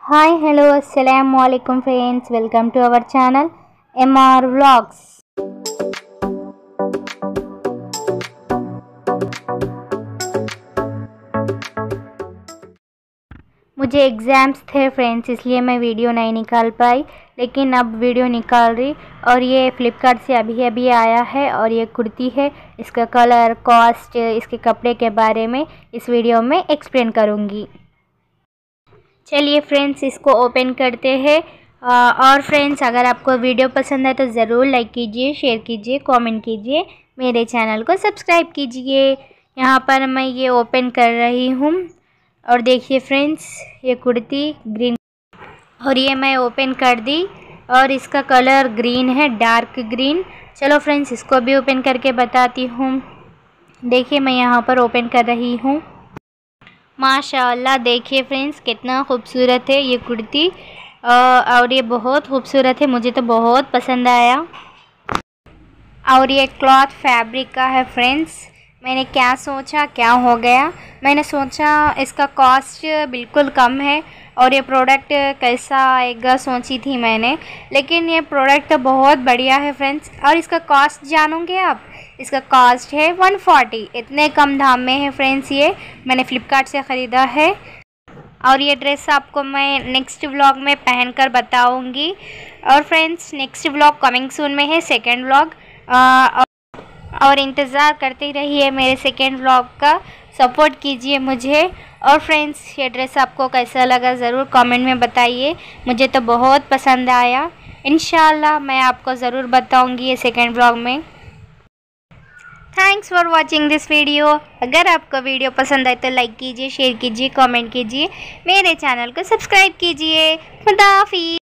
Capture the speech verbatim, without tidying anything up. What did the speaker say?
हाय hello अस्सलाम वालेकुम friends, welcome to our channel M R vlogs. मुझे एग्ज़ाम्स थे फ्रेंड्स, इसलिए मैं वीडियो नहीं निकाल पाई, लेकिन अब वीडियो निकाल रही। और ये फ़्लिपकार्ट से अभी अभी आया है और ये कुर्ती है। इसका कलर, कॉस्ट, इसके कपड़े के बारे में इस वीडियो में एक्सप्लेन करूँगी। चलिए फ्रेंड्स, इसको ओपन करते हैं। और फ्रेंड्स, अगर आपको वीडियो पसंद है तो ज़रूर लाइक कीजिए, शेयर कीजिए, कमेंट कीजिए, मेरे चैनल को सब्सक्राइब कीजिए। यहाँ पर मैं ये ओपन कर रही हूँ और देखिए फ्रेंड्स, ये कुर्ती ग्रीन, और ये मैं ओपन कर दी और इसका कलर ग्रीन है, डार्क ग्रीन। चलो फ्रेंड्स, इसको भी ओपन करके बताती हूँ। देखिए मैं यहाँ पर ओपन कर रही हूँ। माशाअल्लाह, देखिए फ्रेंड्स कितना खूबसूरत है ये कुर्ती, और ये बहुत खूबसूरत है, मुझे तो बहुत पसंद आया। और ये क्लॉथ फैब्रिक का है फ्रेंड्स। मैंने क्या सोचा, क्या हो गया, मैंने सोचा इसका कॉस्ट बिल्कुल कम है और ये प्रोडक्ट कैसा आएगा सोची थी मैंने, लेकिन ये प्रोडक्ट बहुत बढ़िया है फ्रेंड्स। और इसका कॉस्ट जानोगे आप? इसका कॉस्ट है वन फोर्टी। इतने कम दाम में है फ्रेंड्स, ये मैंने फ़्लिपकार्ट से ख़रीदा है। और ये ड्रेस आपको मैं नेक्स्ट व्लॉग में पहनकर बताऊंगी। और friends, next vlog coming soon में है, सेकेंड व्लॉग, और इंतज़ार करते रहिए मेरे सेकेंड व्लॉग का। सपोर्ट कीजिए मुझे। और फ्रेंड्स, ये ड्रेस आपको कैसा लगा ज़रूर कमेंट में बताइए। मुझे तो बहुत पसंद आया। इंशाल्लाह मैं आपको ज़रूर बताऊंगी ये सेकेंड व्लॉग में। Thanks for watching this video. अगर आपको वीडियो पसंद आए तो लाइक कीजिए, शेयर कीजिए, कमेंट कीजिए, मेरे चैनल को सब्सक्राइब कीजिए। खुदा हाफिज़।